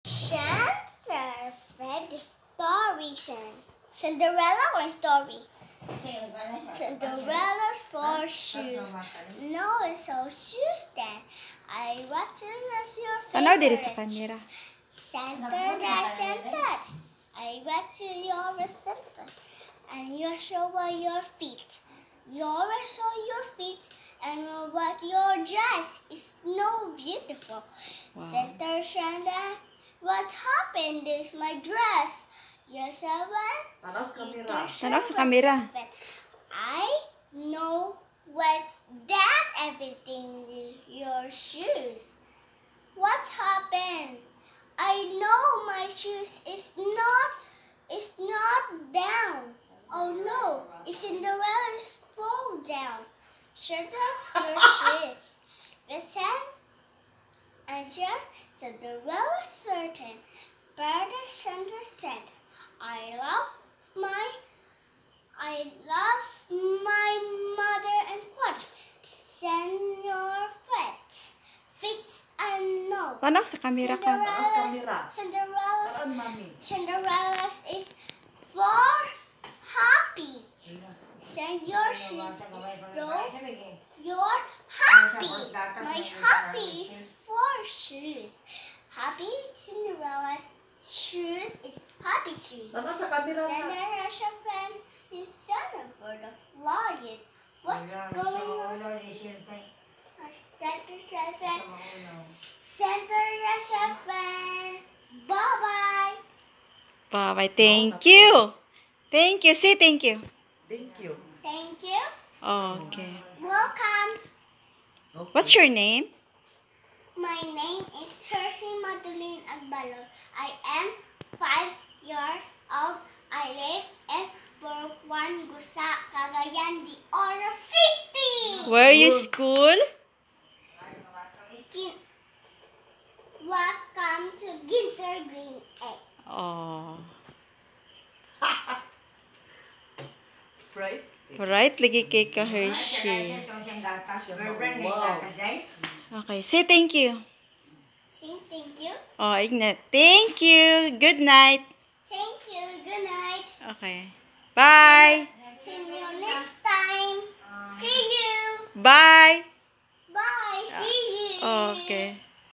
Santa read the stories and Cinderella or story? Cinderella's four shoes. No, it's so shoes then. I watch it as your favorite. Tanaw diri sa camera. Santa. I watch your Santa. And you show your feet. You show your feet and what your dress is no beautiful. Wow. Santa, what happened is my dress. Yes, Tanaw sa camera. I know what that's everything your shoes. What happened? I know my shoes is not down. Oh no, it's Cinderella's fall down. Shut up your shoes. Listen, answer Cinderella certain. But Santa said, I love my mother and father. Send your feet and no. Tanaw sa camera ka. Cinderella's is for happy. Send your shoes is you're happy. My happy is for shoes. Happy Cinderella shoes is happy shoes. Cinderella's friend is Santa for the flying. What's going on? Cinderella's friend. Bye-bye. Bye-bye. Thank you. Thank you. Say thank you. Thank you. Okay. Welcome. What's your name? My name is Hershey Madeline Agbalo. I am 5 years old. I live in Burkwan, Gusa, Cagayan de Oro City. Where you school? Welcome to Ginter Green A. Oh. Right? Lagi kay ka Hershey. Okay, say thank you. Say thank you. Oh, Ignat. Thank you. Good night. Thank you. Good night. Okay. Bye. See you next time. See you. Bye. Bye. See you. Okay.